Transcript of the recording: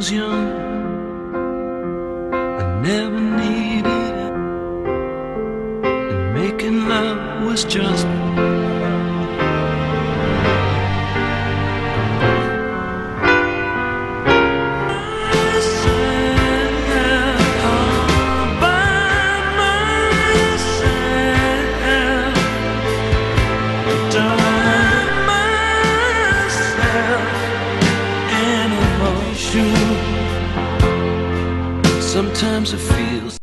was young, I never needed it, and making love was just sometimes it feels